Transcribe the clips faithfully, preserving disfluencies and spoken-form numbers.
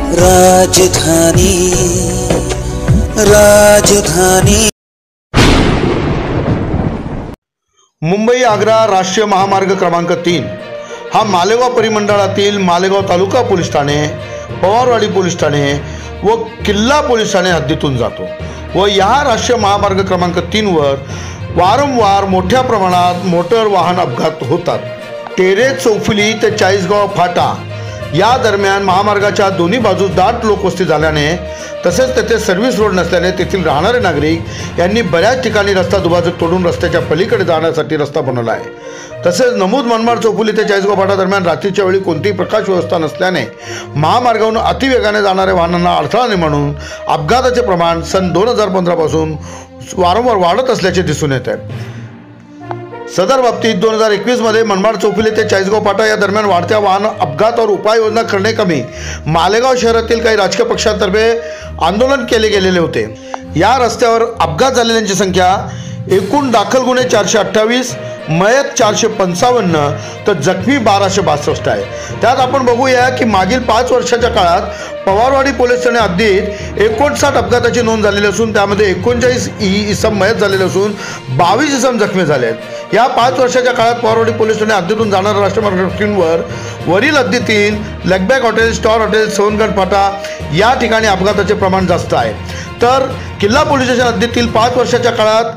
राजधानी राजधानी मुंबई आग्रा राष्ट्रीय महामार्ग क्रमांक तीन हा मालेगाव परिमंडळातील मालेगाव तालुका पोलीस ठाणे, पवारवाडी पोलीस ठाणे व किल्ला पोलीस ठाणे हद्दीतून जातो व या राष्ट्रीय महामार्ग क्रमांक तीन वर वारंवार मोठ्या प्रमाणात मोटर वाहन अपघात होतात। टेरे चौफुली ते चाळीसगाव फाटा या दरम्यान महामार्गाच्या दोन्ही बाजूस दाट लोकवस्ती झाल्याने तसेच तेथे सर्व्हिस रोड नसल्याने तेथील राहणारे नागरिक यांनी बऱ्याच ठिकाणी रस्ता दुभाजक तोडून रस्त्याच्या पलीकडे जाण्यासाठी रस्ता बनवला आहे। तसेच नमूद मनमाड चौफुली ते चाळीसगाव फाटा दरम्यान रात्रीच्या वेळी कोणतीही प्रकाश व्यवस्था नसल्याने महामार्गावरून अतिवेगाने जाणाऱ्या वाहनांना अडथळा निर्माण अपघाताचे प्रमाण सन दोन हजार पंधरा पासून वारंवार वाढत असल्याचे दिसून येत आहे। सदर बाबतीत दोन हजार एकवीस मध्ये मनमाड चौफुली ते चाळीसगाव फाटा या दरम्यान वाढत्या वाहन अपघातावर उपाययोजना करणे कमी मालेगाव शहरातील काही राजकीय पक्षांतर्फे आंदोलन केले गेलेले होते। या रस्त्यावर अपघात झालेल्यांची संख्या एकूण दाखल गुन्हे चारशे अठ्ठावीस, मयत चारशे पंचावन्न तर जखमी बाराशे बासष्ट आहे। त्यात आपण बघूया की मागील पाच वर्षाच्या काळात पवारवाडी पोलीस ठाणे हद्दीत एकोणसाठ अपघाताची नोंद झालेली असून त्यामध्ये एकोणचाळीस इसम मयत झालेले असून बावीस इसम जखमी झाले आहेत। या पाच वर्षाच्या काळात पवारवाडी पोलीस ठाणे हद्दीतून जाणाऱ्या राष्ट्रीय मार्ग तीनवर वरील हद्दीतील लॅकबॅक हॉटेल, स्टार हॉटेल, सोनगंज फाटा या ठिकाणी अपघाताचे प्रमाण जास्त आहे। तर किल्ला पोलीस स्टेशन हद्दीतील पाच वर्षाच्या काळात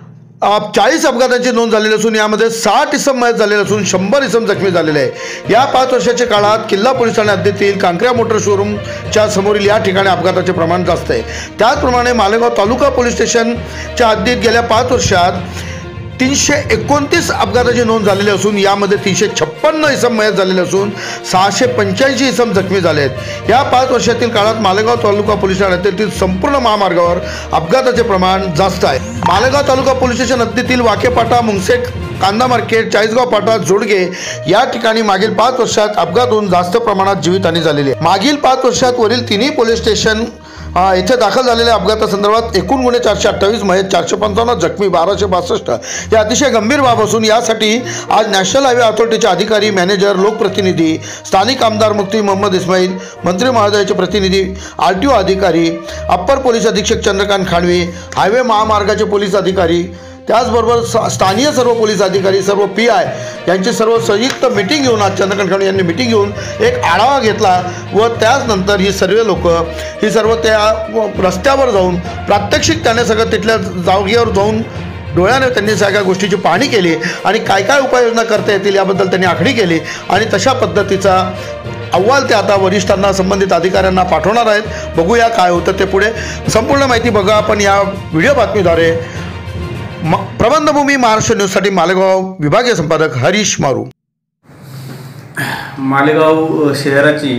चाळीस अपघातांची नोंद झालेली असून यामध्ये साठ इसम मयत झालेले असून शंभर इसम जखमी झालेले आहे। या पाच वर्षाच्या काळात किल्ला पोलीस ठाणे हद्दीतील कांक्रिया मोटर शोरूमच्या समोरील या ठिकाणी अपघाताचे प्रमाण जास्त आहे। त्याचप्रमाणे मालेगाव तालुका पोलीस स्टेशनच्या हद्दीत गेल्या पाच वर्षात तीनशे एकोणतीस अपघाताची नोंद झालेली असून यामध्ये तीनशे छप्पन्न इसम मयत झालेले असून सहाशे पंच्याऐंशी इसम जखमी झाले आहेत। या पाच वर्षातील काळात मालेगाव तालुका पोलीस ठाण्यातील संपूर्ण महामार्गावर अपघाताचे प्रमाण जास्त आहे। मालेगाव तालुका पोलीस स्टेशन हद्दीतील वाकेपाटा, मुंगसेक, कांदा मार्केट, चाळीसगाव फाटा, जोडगे या ठिकाणी मागील पाच वर्षात अपघात होऊन जास्त प्रमाणात जीवितहानी झालेली आहे। मागील पाच वर्षात वरील तिन्ही पोलीस स्टेशन येथे दाखल झालेल्या अपघातासंदर्भात एकूण गुन्हे चारशे अठ्ठावीस, मयत चारशे पंचावन्न, जखमी बाराशे बासष्ट या अतिशय गंभीर बाब असून यासाठी आज नॅशनल हायवे अथॉरिटीचे अधिकारी, मॅनेजर, लोकप्रतिनिधी, स्थानिक आमदार मुफ्ती मोहम्मद इस्माईल, मंत्री महोदयाचे प्रतिनिधी, आर टी ओ अधिकारी, अप्पर पोलीस अधीक्षक चंद्रकांत खांडवी, हायवे महामार्गाचे पोलीस अधिकारी, त्याचबरोबर स्थानीय सर्व पोलीस अधिकारी, सर्व पी आय यांची सर्व संयुक्त मीटिंग घेऊन आज चंद्रकांत खांडवी यांनी मीटिंग घेऊन एक आढावा घेतला व त्याचनंतर ही सर्व लोक ही सर्व त्या रस्त्यावर जाऊन प्रात्यक्षिक त्याने सगळं तिथल्या जागेवर जाऊन डोळ्याने त्यांनी सगळ्या गोष्टीची पाहणी केली आणि काय काय उपाययोजना करता येतील याबद्दल त्यांनी आखणी केली आणि तशा पद्धतीचा अहवाल ते आता वरिष्ठांना, संबंधित अधिकाऱ्यांना पाठवणार आहेत। बघूया काय होतं ते पुढे। संपूर्ण माहिती बघा आपण या व्हिडिओ बातमीद्वारे। प्रबंधभूमी महाराष्ट्र न्यूजसाठी मालेगाव विभागीय संपादक हरीश मारू। मालेगाव शहराची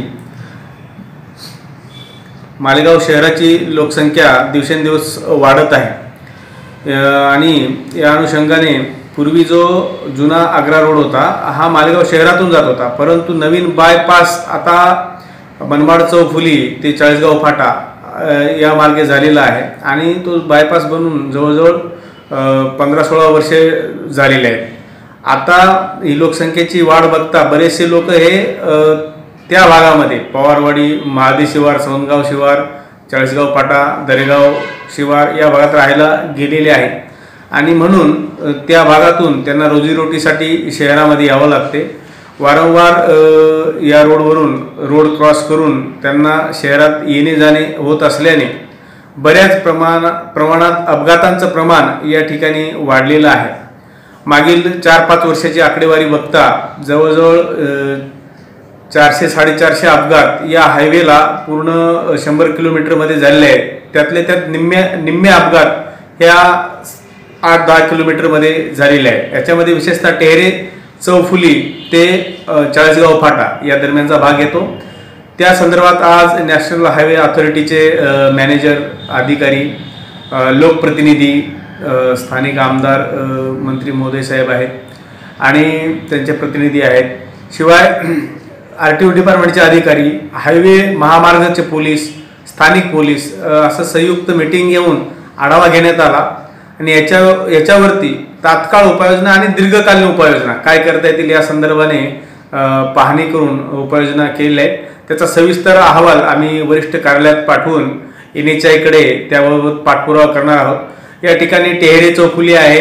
मालेगाव शहराची लोकसंख्या दिवसेंदिवस वाढत आहे आणि या अनुषंगाने पूर्वी जो जुना आग्रा रोड होता हा मालेगाव शहरातून जात होता, परंतु नवीन बायपास आता मनमाड चौफुली ते चाळीसगाव फाटा या मार्गे झालेला आहे आणि तो बायपास बनून जवळजवळ पंधरा सोळा वर्षे झालेले आहेत। आता ही लोकसंख्येची वाढ बघता बरेचसे लोक हे त्या भागामध्ये पवारवाडी, महादी शिवार, सोनगाव शिवार, चाळीसगाव फाटा, दरेगाव शिवार या भागात राहायला गेलेले आहेत आणि म्हणून त्या भागातून त्यांना रोजीरोटीसाठी शहरामध्ये यावं लागते। वारंवार या रोडवरून रोड क्रॉस करून त्यांना शहरात येणे जाणे होत असल्याने बऱ्याच प्रमाण प्रमाणात अपघातांचं प्रमाण या ठिकाणी वाढलेलं आहे। मागील चार पाच वर्षाची आकडेवारी बघता जवळजवळ चारशे साडेचारशे अपघात या हायवेला पूर्ण शंभर किलोमीटरमध्ये झालेले आहेत। त्यातले त्यात निम्म्या निम्मे अपघात ह्या आठ दहा किलोमीटरमध्ये झालेले आहेत। याच्यामध्ये विशेषतः टेहरे चौफुली ते चाळीसगाव फाटा या दरम्यानचा भाग येतो। त्या संदर्भात आज नॅशनल हायवे अथॉरिटीचे मॅनेजर, अधिकारी, लोकप्रतिनिधी, स्थानिक आमदार, मंत्री महोदय साहेब आहेत आणि त्यांचे प्रतिनिधी आहेत, शिवाय आर टी ओ डिपार्टमेंटचे अधिकारी, हायवे महामार्गाचे पोलीस, स्थानिक पोलीस असं संयुक्त मीटिंग घेऊन आढावा घेण्यात आला आणि याच्या याच्यावरती तात्काळ उपाययोजना आणि दीर्घकालीन उपाययोजना काय करता येतील या संदर्भाने पाहणी करून उपाययोजना केल्या आहेत। त्याचा सविस्तर अहवाल आम्ही वरिष्ठ कार्यालयात पाठवून एन एच आयकडे त्याबाबत पाठपुरावा करणार आहोत। या ठिकाणी टेहरे चौफुली आहे,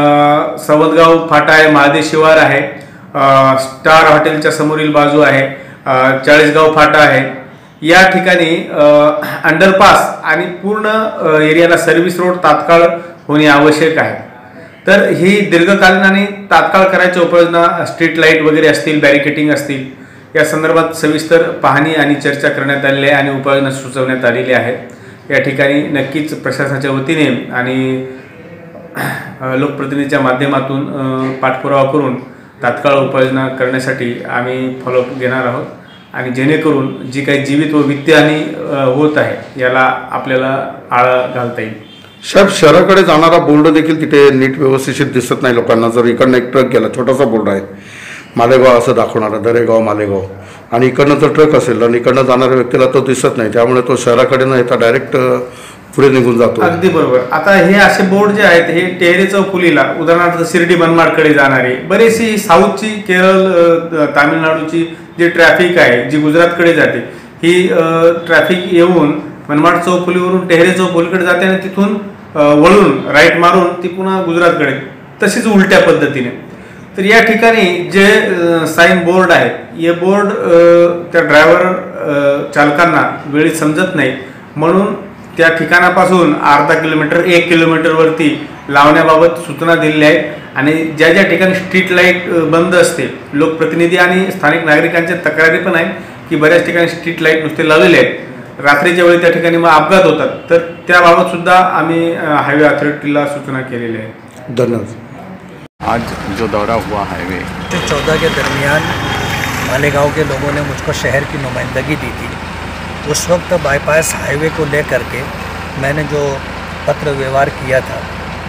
सवदगाव फाटा आहे, महादेव शिवार आहे, स्टार हॉटेलच्या समोरील बाजू आहे, चाळीसगाव फाटा आहे। या ठिकाणी अंडरपास आणि पूर्ण एरियाला सर्व्हिस रोड तात्काळ होणे आवश्यक आहे। तर ही दीर्घकालीन आणि तात्काळ करायच्या उपाययोजना स्ट्रीट लाईट वगैरे असतील, बॅरिकेटिंग असतील, या संदर्भात सविस्तर पाहणी आणि चर्चा करण्यात आलेली आहे आणि उपाययोजना सुचवण्यात आलेली आहेत। या ठिकाणी नक्कीच प्रशासनाच्या वतीने आणि लोकप्रतिनिधीच्या माध्यमातून पाठपुरावा करून तात्काळ उपाययोजना करण्यासाठी आम्ही फॉलोअप घेणार आहोत आणि जेणेकरून जी काही जीवित व वित्तहानी होत आहे याला आपल्याला आळा घालता येईल। साहेब, शहराकडे जाणारा बोर्ड देखील तिथे नीट व्यवस्थित दिसत नाही लोकांना। जर इकडनं एक ट्रक गेला, छोटासा बोर्ड आहे मालेगाव असं दाखवणारा, दरेगाव मालेगाव, आणि इकडनं जर ट्रक असेल आणि इकडनं जाणाऱ्या व्यक्तीला तो दिसत नाही, त्यामुळे तो शहराकडे न येता डायरेक्ट पुढे निघून जातो। अगदी बरोबर। आता हे असे बोर्ड जे आहेत हे टेहरे चौफुलीला, उदाहरणार्थ शिर्डी मनमाडकडे जाणारे, बरीचशी साऊथची, केरळ, तामिळनाडूची जी ट्रॅफिक आहे जी गुजरातकडे जाते, ही ट्रॅफिक येऊन मनमाड चौफुलीवरून टेहरे चौफुलीकडे जाते आणि तिथून वळून राईट मारून ती पुन्हा गुजरातकडे, तशीच उलट्या पद्धतीने। तर या ठिकाणी जे साईन बोर्ड आहेत, हे बोर्ड त्या ड्रायव्हर चालकांना वेळी समजत नाही, म्हणून त्या ठिकाणापासून अर्धा किलोमीटर एक किलोमीटरवरती लावण्याबाबत सूचना दिलेल्या आहेत। आणि ज्या ज्या ठिकाणी स्ट्रीट लाईट बंद असते, लोकप्रतिनिधी आणि स्थानिक नागरिकांच्या तक्रारी पण आहेत की बऱ्याच ठिकाणी स्ट्रीट लाईट नुसते लावलेले आहेत, रात्रीच्या वेळी त्या ठिकाणी मग अपघात होतात। तर त्याबाबत सुद्धा आम्ही हायवे अथॉरिटीला सूचना केलेली आहे। धन्यवाद। आज जो दौरा हुआ हाईवे चौदह के दरमियान मालेगांव के लोगों ने मुझको शहर की नुमाइंदगी दी थी। उस वक्त बाईपास हाईवे को लेकर के मैंने जो पत्र व्यवहार किया था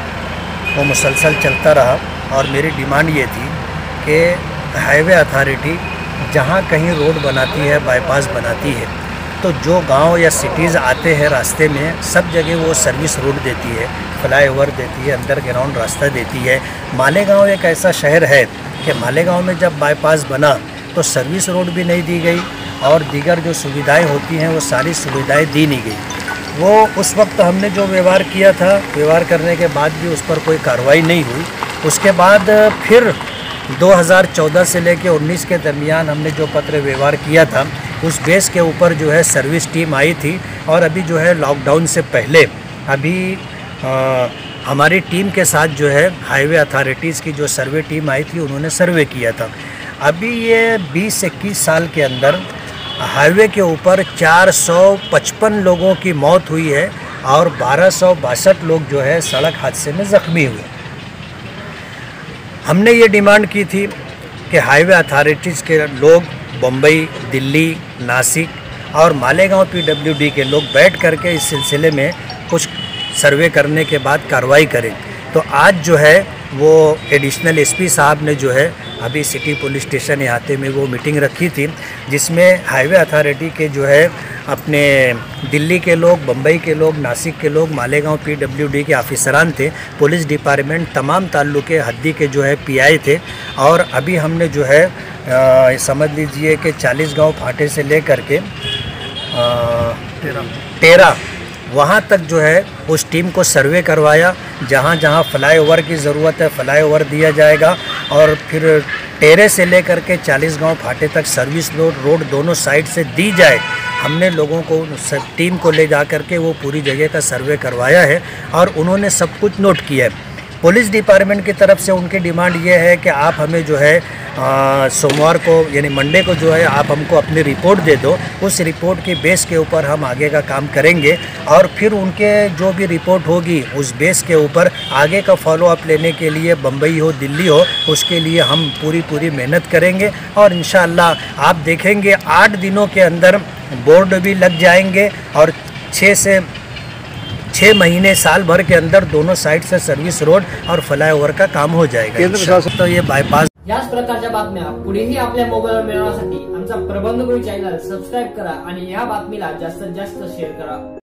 वो मुसलसल चलता रहा और मेरी डिमांड ये थी कि हाईवे अथॉरिटी जहाँ कहीं रोड बनाती है, बाईपास बनाती है, तो जो गांव या सिटीज़ आते हैं रास्ते में सब जगह वो सर्विस रोड देती है, फ्लाईओवर देती है, अंडरग्राउंड रास्ता देती है। मालेगांव एक ऐसा शहर है कि मालेगांव में जब बाईपास बना तो सर्विस रोड भी नहीं दी गई और दीगर जो सुविधाएं होती हैं वो सारी सुविधाएं दी नहीं गई। वो उस वक्त हमने जो व्यवहार किया था, व्यवहार करने के बाद भी उस पर कोई कार्रवाई नहीं हुई। उसके बाद फिर दो हज़ार चौदह से लेकर उन्नीस के दरमियान हमने जो पत्र व्यवहार किया था उस बेस के ऊपर जो है सर्विस टीम आई थी और अभी जो है लॉकडाउन से पहले अभी आ, हमारी टीम के साथ जो है हाईवे अथॉरिटीज़ की जो सर्वे टीम आई थी उन्होंने सर्वे किया था। अभी ये बीस इक्कीस साल के अंदर हाईवे के ऊपर चार सौ पचपन लोगों की मौत हुई है और बारह सौ बासठ लोग जो है सड़क हादसे में ज़ख्मी हुए। हमने ये डिमांड की थी कि हाईवे अथॉरिटीज़ के लोग बम्बई, दिल्ली, नासिक और मालेगांव पी डब्ल्यू डी के लोग बैठ करके इस सिलसिले में कुछ सर्वे करने के बाद कार्रवाई करें। तो आज जो है वो एडिशनल एसपी साहब ने जो है अभी सिटी पुलिस स्टेशन इहाते में वो मीटिंग रखी थी, जिसमें हाईवे अथॉरिटी के जो है अपने दिल्ली के लोग, बम्बई के लोग, नासिक के लोग, मालेगांव पी डब्ल्यू डी के ऑफिसरान थे, पुलिस डिपार्टमेंट तमाम ताल्लुके हद्दी के जो है पी आई थे। और अभी हमने जो है आ, समझ लीजिए कि चालीसगांव फाटे से लेकर के तेरह वहाँ तक जो है उस टीम को सर्वे करवाया। जहाँ जहाँ फ्लाईओवर की ज़रूरत है फ्लाईओवर दिया जाएगा और फिर टेरे से लेकर के चालीसगांव फाटे तक सर्विस रोड रोड दोनों साइड से दी जाए। हमने लोगों को टीम को ले जा कर के वो पूरी जगह का सर्वे करवाया है और उन्होंने सब कुछ नोट किया है। पुलिस डिपार्टमेंट की तरफ से उनकी डिमांड ये है कि आप हमें जो है सोमवार को यानी मंडे को जो है आप हमको अपनी रिपोर्ट दे दो। उस रिपोर्ट के बेस के ऊपर हम आगे का काम करेंगे और फिर उनके जो भी रिपोर्ट होगी उस बेस के ऊपर आगे का फॉलोअप लेने के लिए बम्बई हो, दिल्ली हो, उसके लिए हम पूरी पूरी मेहनत करेंगे। और इंशाअल्लाह आप देखेंगे आठ दिनों के अंदर बोर्ड भी लग जाएंगे और छः से छः महीने साल भर के अंदर दोनों साइड से सर्विस रोड और फ्लाईओवर का काम हो जाएगा। तो ये बाईपास याच प्रकारच्या बातम्या पुढेही आपल्या मोबाईलवर मिळवण्यासाठी आमचा प्रबंधगुरू चॅनल सबस्क्राईब करा आणि या बातमीला जास्तीत जास्त शेअर करा।